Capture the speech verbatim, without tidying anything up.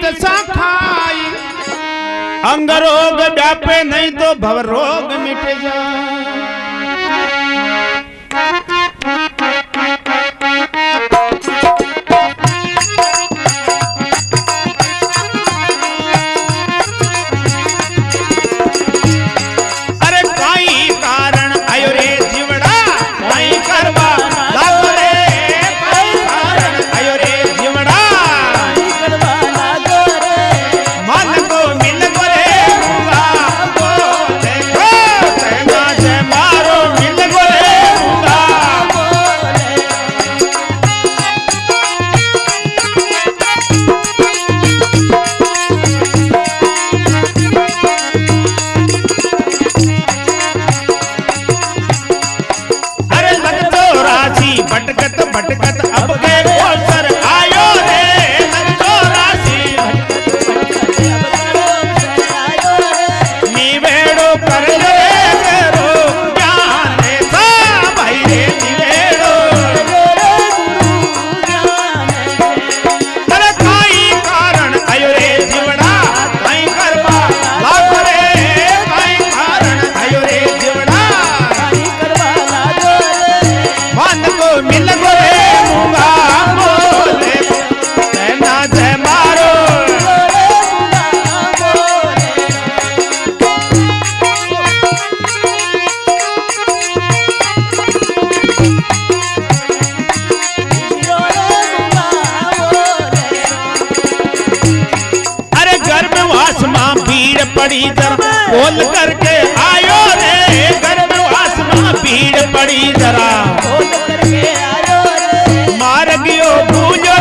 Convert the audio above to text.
दशा खाई, अंग रोग व्यापे नहीं तो भव रोग मिट जाए। अरे काई कारण आयो रे जीवड़ा, काई करवा लागो रे, काई कारण आयो रे जीवड़ा, काई करवा लागो रे, मन को मिल गो रे मुंगा बोले, तेना से मारो मिल गो रे मुंगा बोले। अरे लग तो राशि भटकत भटकत अब के अवसर आयो रे, लग तो राशि निवेड़ो कर ले करो ज्ञान सा भाई रे निवेड़ो। अरे काई कारण आयो रे जीवड़ा, काई करवा लागो रे, काई कारण आयो रे जीवड़ा, काई करवा लागो रे, मन को मिल गो रे मुंगा बोले, तेना से मारो अरे गर्भवास मां भीड़ पड़ी जरा खोल करके आयो रे, गर्भवास मां भीड़ पड़ी जरा खोल करके आयो रे, मार गयो भूजो